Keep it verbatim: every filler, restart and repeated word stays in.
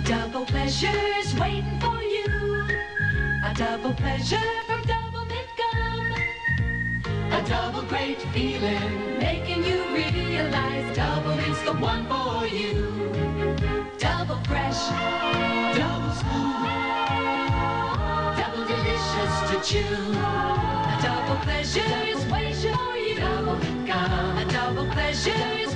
double pleasure's waiting for you. A double pleasure from Double Mint Gum. A double great feeling, making you realize Double Mint's the one for you. Double fresh, double smooth, double delicious to chew. A double pleasure is waiting for you. Double Mint Gum. A double pleasure is